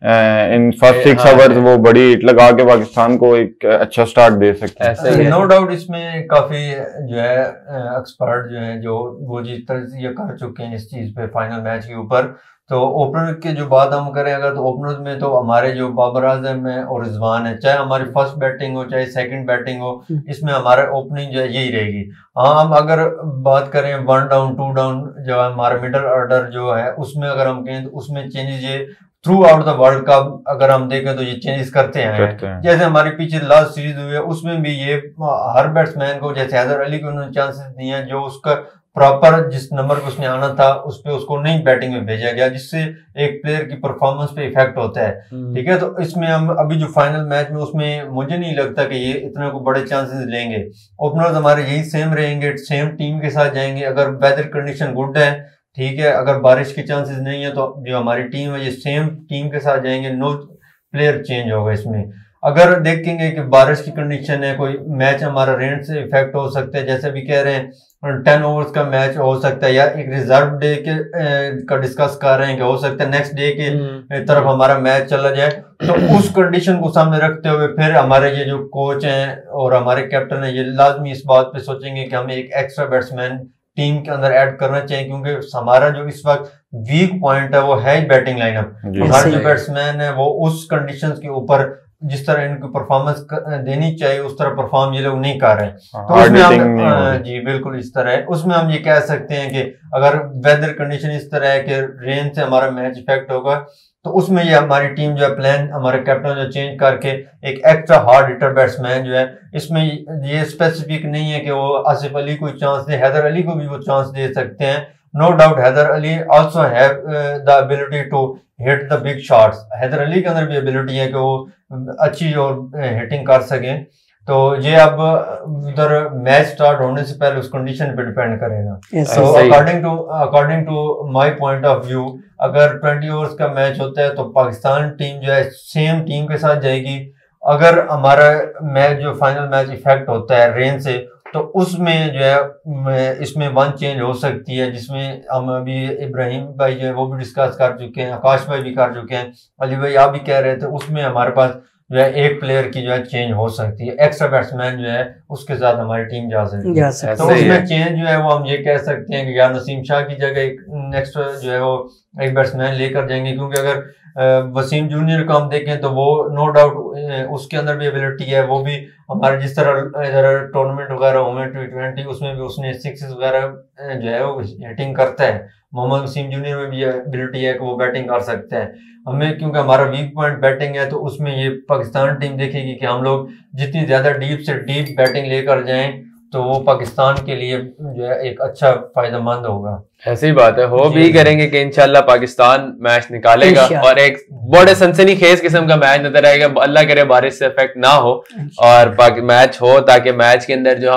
इन फर्स्ट सिक्स आवर्स वो बड़ी हिट लगा के पाकिस्तान को एक अच्छा स्टार्ट दे सकते हैं। नो डाउट इसमें काफी जो है एक्सपर्ट जो है जो वो जिस तरह से ये कर चुके हैं इस चीज पे फाइनल मैच के ऊपर। तो ओपनर की जो बात हम करें अगर तो ओपनर्स में तो हमारे जो बाबर आजम है और रिजवान है, चाहे हमारी फर्स्ट बैटिंग हो चाहे सेकंड बैटिंग हो, इसमें हमारा ओपनिंग जो है यही रहेगी। हाँ, हम अगर बात करें वन डाउन टू डाउन जो है हमारा मिडल ऑर्डर जो है उसमें अगर हम कहें तो उसमें चेंजेस ये throughout the world cup अगर हम देखें तो ये चेंजेस करते हैं, हैं। जैसे हमारी पीछे लास्ट सीरीज हुई है उसमें भी ये हर बैट्समैन को, जैसे हैदर अली को उन्होंने चांसेस दिए हैं जो उसका प्रॉपर जिस नंबर पे उसने आना था उस पे उसको नहीं बैटिंग में भेजा गया, जिससे एक प्लेयर की परफॉर्मेंस पे इफेक्ट होता है। ठीक है, तो इसमें हम अभी जो फाइनल मैच में उसमें मुझे नहीं लगता कि ये इतने को बड़े चांसेस लेंगे। ओपनर्स हमारे यही सेम रहेंगे, सेम टीम के साथ जाएंगे। अगर वेदर कंडीशन गुड है, ठीक है, अगर बारिश के चांसेस नहीं है तो जो हमारी टीम है ये सेम टीम के साथ जाएंगे, नो प्लेयर चेंज होगा इसमें। अगर देखेंगे कि बारिश की कंडीशन है, कोई मैच हमारा रेन से इफेक्ट हो सकता है, जैसे भी कह रहे हैं टेन ओवर्स का मैच हो सकता है, या एक रिजर्व डे के ए, का डिस्कस कर रहे हैं कि हो सकता है नेक्स्ट डे के तरफ हमारा मैच चला जाए, तो उस कंडीशन को सामने रखते हुए फिर हमारे ये जो कोच हैं और हमारे कैप्टन है ये लाजमी इस बात पे सोचेंगे कि हमें एक एक्स्ट्रा बैट्समैन टीम के अंदर ऐड करना चाहिए, क्योंकि हमारा जो इस वक्त वीक पॉइंट है वो है बैटिंग लाइनअप। हमारे जो बैट्समैन है वो उस कंडीशंस के ऊपर जिस तरह इनको परफॉर्मेंस देनी चाहिए उस तरह परफॉर्म ये लोग नहीं कर रहे हैं। तो उसमें हम जी बिल्कुल इस तरह है, उसमें हम ये कह सकते हैं कि अगर वेदर कंडीशन इस तरह है कि रेन से हमारा मैच इफेक्ट होगा तो उसमें ये हमारी टीम जो है प्लान हमारे कैप्टन जो चेंज करके एक एक्स्ट्रा हार्ड हिटर बैट्समैन जो है, इसमें ये स्पेसिफिक नहीं है कि वो आसिफ अली को चांस दे, हैदर अली को भी वो चांस दे सकते हैं। No doubt Haider Ali also have the ability to hit the big shots. Haider Ali के अंदर भी एबिलिटी है कि वो अच्छी और हिटिंग कर सके। तो ये अब उधर मैच स्टार्ट होने से पहले उस कंडीशन पे डिपेंड करेगा। तो according to according to my point of view अगर ट्वेंटी ओवर्स का मैच होता है तो पाकिस्तान टीम जो है सेम टीम के साथ जाएगी। अगर हमारा मैच जो फाइनल मैच इफेक्ट होता है रेन से तो उसमें जो है इसमें वन चेंज हो सकती है, जिसमें हम अभी इब्राहिम भाई जो है वो भी डिस्कस कर चुके हैं, आकाश भाई भी कर चुके हैं, अली भाई आप भी कह रहे थे, उसमें हमारे पास जो है एक प्लेयर की जो है चेंज हो सकती है, एक्स्ट्रा बैट्समैन जो है उसके साथ हमारी टीम जा सकती है। तो उसमें चेंज जो है वो हम ये कह सकते हैं कि या नसीम शाह की जगह एक नेक्स्ट जो है वो एक बैट्समैन लेकर जाएंगे, क्योंकि अगर वसीम जूनियर को हम देखें तो वो नो डाउट उसके अंदर भी एबिलिटी है, वो भी हमारे जिस तरह इधर टूर्नामेंट वगैरह होंगे टी ट्वेंटी उसमें भी उसने सिक्स वगैरह जो है वो हिटिंग करता है। मोहम्मद वसीम जूनियर में भी एबिलिटी है कि वो बैटिंग कर सकते हैं। हमें क्योंकि हमारा वीक पॉइंट बैटिंग है तो उसमें ये पाकिस्तान टीम देखेगी कि हम लोग जितनी ज्यादा डीप से डीप बैटिंग लेकर जाएं तो वो पाकिस्तान के लिए जो है एक अच्छा फायदेमंद होगा। ऐसी ही बात है, हो भी करेंगे कि इंशाल्लाह पाकिस्तान मैच निकालेगा और एक बड़े सनसनी खेज किस्म का मैच नजर आएगा। अल्लाह करे बारिश से इफेक्ट ना हो और मैच हो, ताकि मैच के अंदर जो हम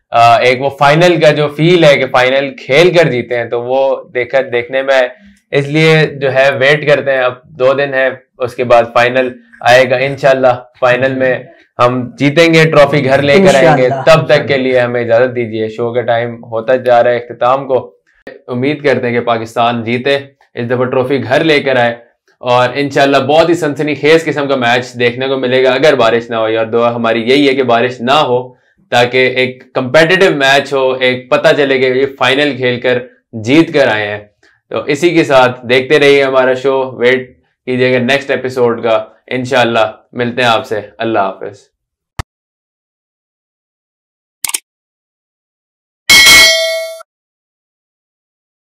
एक वो फाइनल का जो फील है कि फाइनल खेल कर जीते हैं, तो वो देखकर देखने में इसलिए जो है वेट करते हैं। अब दो दिन है, उसके बाद फाइनल आएगा इंशाल्लाह। फाइनल में हम जीतेंगे, ट्रॉफी घर लेकर आएंगे। तब तक के लिए हमें इजाजत दीजिए, शो का टाइम होता जा रहा है इख्तिताम को। उम्मीद करते हैं कि पाकिस्तान जीते, इस दफा ट्रॉफी घर लेकर आए और इंशाल्लाह बहुत ही सनसनीखेज किस्म का मैच देखने को मिलेगा अगर बारिश ना हो। और दुआ हमारी यही है कि बारिश ना हो, ताकि एक कंपेटिटिव मैच हो, एक पता चले कि ये फाइनल खेलकर जीत कर आए हैं। तो इसी के साथ देखते रहिए हमारा शो, वेट कीजिएगा नेक्स्ट एपिसोड का। इंशाल्लाह मिलते हैं आपसे। अल्लाह हाफिज।